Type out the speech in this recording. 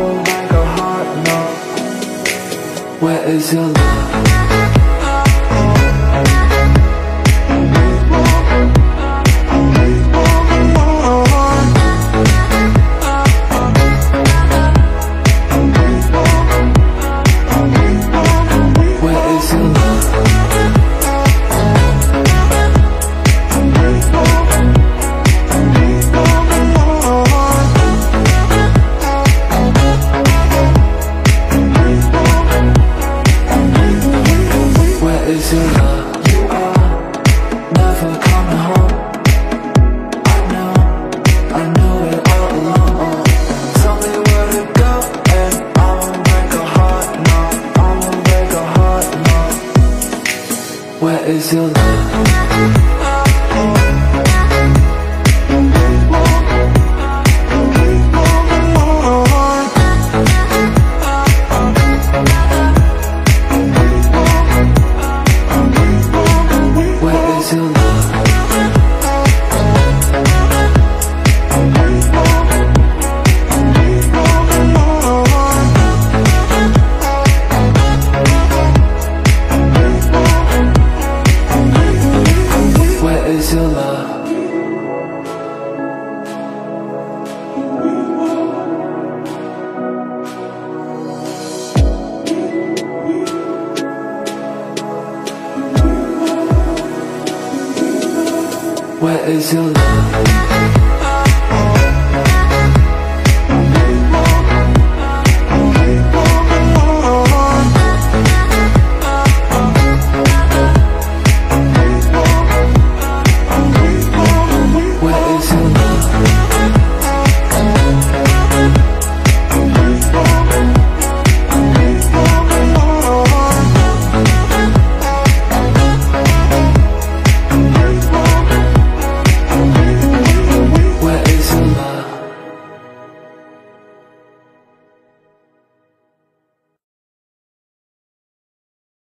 will break a heart, no. Where is your love? Is your love? You are never coming home. I knew it all along. Tell me where to go and I won't break a heart, no. I won't break a heart, no. Where is your love? Where is your love? Where is your love?